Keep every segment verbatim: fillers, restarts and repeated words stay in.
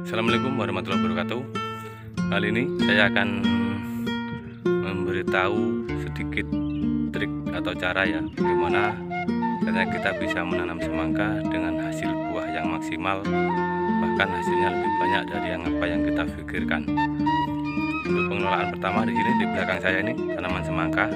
Assalamualaikum warahmatullahi wabarakatuh. Kali ini saya akan memberitahu sedikit trik atau cara ya, bagaimana caranya kita bisa menanam semangka dengan hasil buah yang maksimal, bahkan hasilnya lebih banyak dari yang apa yang kita pikirkan. Untuk pengelolaan pertama di sini di belakang saya ini tanaman semangka.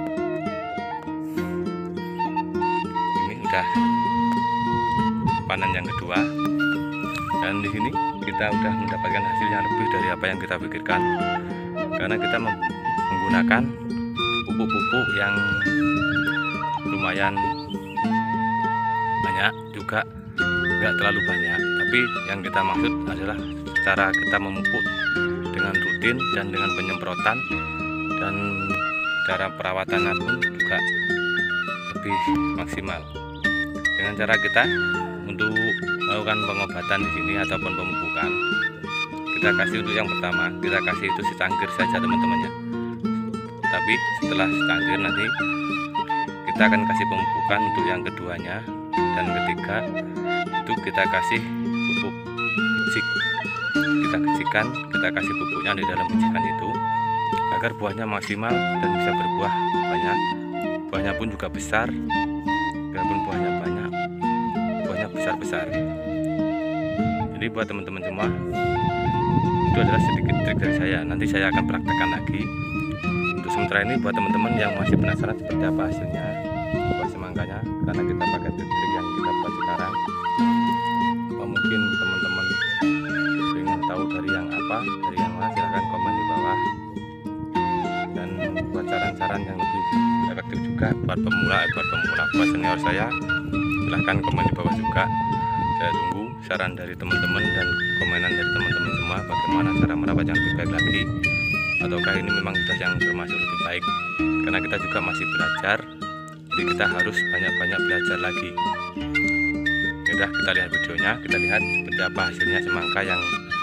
Ini udah panen yang kedua. Dan di sini kita sudah mendapatkan hasil yang lebih dari apa yang kita pikirkan, karena kita menggunakan pupuk-pupuk yang lumayan banyak juga, nggak terlalu banyak, tapi yang kita maksud adalah cara kita memupuk dengan rutin dan dengan penyemprotan, dan cara perawatannya pun juga lebih maksimal. Dengan cara kita untuk melakukan pengobatan di sini ataupun pemupukan, kita kasih untuk yang pertama, kita kasih itu secangkir saja teman-temannya. Tapi setelah secangkir nanti kita akan kasih pemupukan untuk yang keduanya dan ketiga, itu kita kasih pupuk biji. Kita kecikan, kita kasih pupuknya di dalam bijikan itu agar buahnya maksimal dan bisa berbuah banyak. Buahnya pun juga besar, walaupun buahnya banyak, buahnya besar-besar. Jadi buat teman-teman semua, itu adalah sedikit trik dari saya. Nanti saya akan praktekkan lagi. Untuk sementara ini buat teman-teman yang masih penasaran seperti apa hasilnya buah semangkanya, karena kita pakai trik-trik yang kita buat sekarang, atau mungkin teman-teman ingin tahu dari yang apa, dari yang mana, silahkan komen di bawah. Dan buat saran-saran yang lebih efektif juga buat pemula, buat pemula, buat senior saya, silahkan komen di bawah juga. Saya tunggu saran dari teman-teman dan komenan dari teman-teman semua, bagaimana cara merawat yang lebih baik lagi, ataukah ini memang sudah yang termasuk lebih baik, karena kita juga masih belajar, jadi kita harus banyak-banyak belajar lagi. Yaudah, kita lihat videonya, kita lihat seperti apa hasilnya semangka yang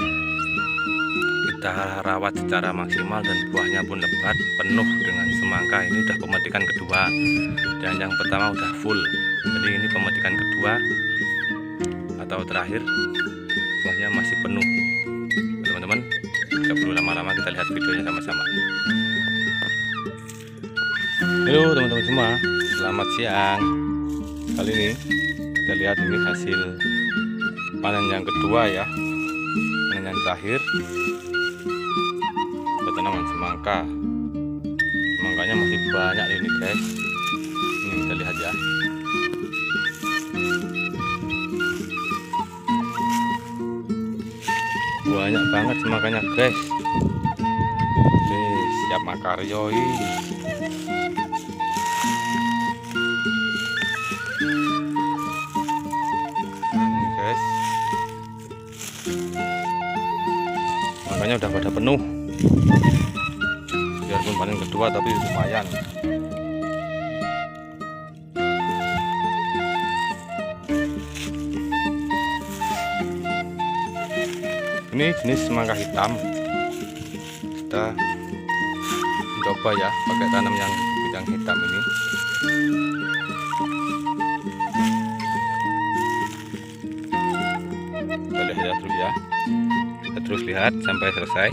kita rawat secara maksimal dan buahnya pun lebat penuh dengan semangka. Ini udah pemetikan kedua dan yang pertama udah full, jadi ini pemetikan kedua atau terakhir, buahnya masih penuh. Teman-teman, tidak perlu lama-lama, kita lihat videonya sama-sama. Halo teman-teman semua, selamat siang. Kali ini kita lihat ini hasil panen yang kedua ya, panen yang terakhir buat tanaman semangka. Semangkanya masih banyak ini guys. Ini kita lihat ya. Banyak banget semangkanya guys. Oke, siap makaryo ini. Ini guys, semangkanya udah pada penuh. Biarpun panen kedua tapi lumayan. Ini jenis semangka hitam. Kita coba ya pakai tanam yang bidang hitam ini. Kita lihat ya terus ya. Kita terus lihat sampai selesai.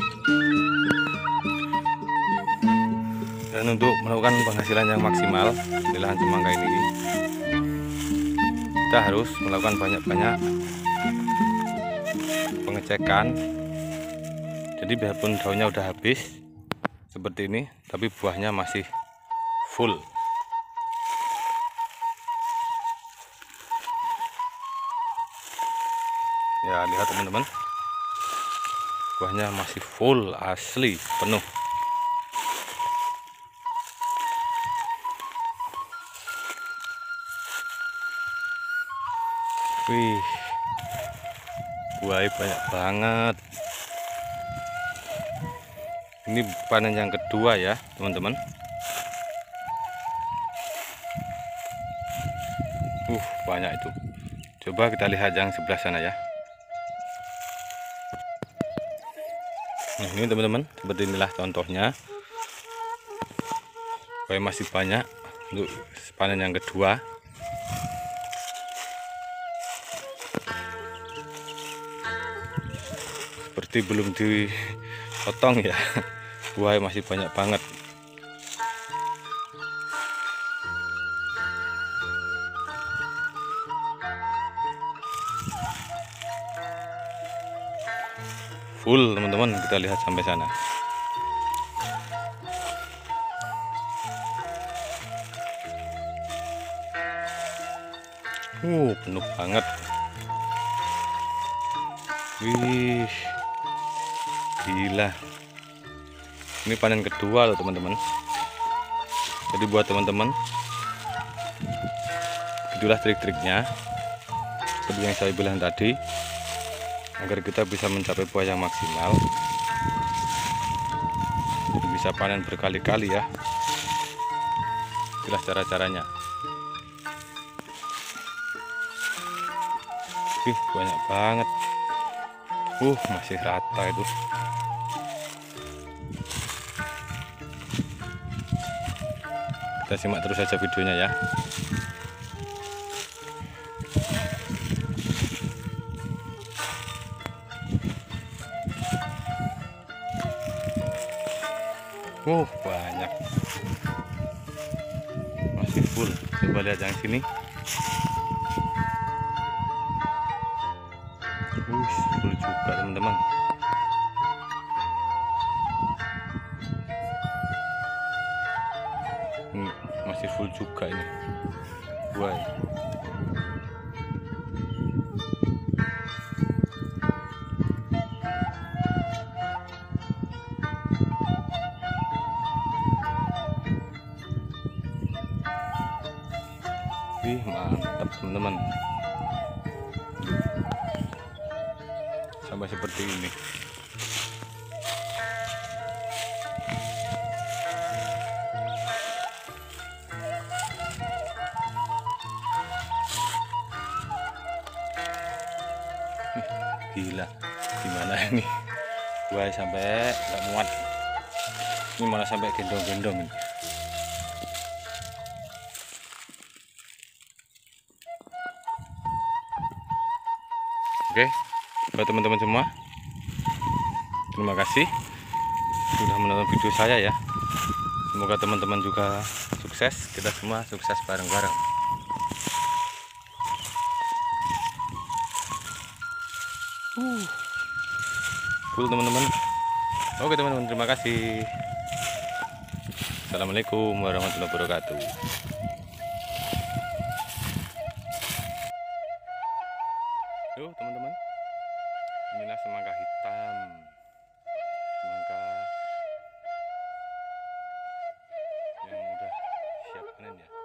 Dan untuk melakukan penghasilan yang maksimal di lahan semangka ini, kita harus melakukan banyak-banyak pengecekan. Jadi biarpun daunnya udah habis seperti ini, tapi buahnya masih full. Ya lihat teman-teman, buahnya masih full, asli penuh. Wih, buahnya banyak banget. Ini panen yang kedua ya teman-teman. Uh banyak itu. Coba kita lihat yang sebelah sana ya. Nah, ini teman-teman, seperti inilah contohnya. Buah masih banyak untuk panen yang kedua. pasti belum dipotong ya. Buah masih banyak banget. Full teman-teman, kita lihat sampai sana. Uh, penuh banget. Wih, gila. Ini panen kedua loh teman-teman. Jadi buat teman-teman, itulah trik-triknya seperti yang saya bilang tadi, agar kita bisa mencapai buah yang maksimal. Jadi bisa panen berkali-kali ya. Itulah cara-caranya. Wih, banyak banget. Uh, masih rata itu. Kita simak terus saja videonya ya. Uh, banyak. Masih full. Coba lihat yang sini. Uh, full juga teman-teman. Ini masih full juga ini. Buah. Wih, mantap teman-teman. Sampai seperti ini. Gila, gimana ini? Wah, sampai nggak muat. Ini malah sampai gendong-gendong ini. Oke, buat teman-teman semua, terima kasih sudah menonton video saya ya. Semoga teman-teman juga sukses, kita semua sukses bareng-bareng. Uh, full teman-teman. Oke teman-teman, terima kasih. Assalamualaikum warahmatullahi wabarakatuh. Yo teman-teman, inilah semangka hitam, semangka yang udah siap panen ya.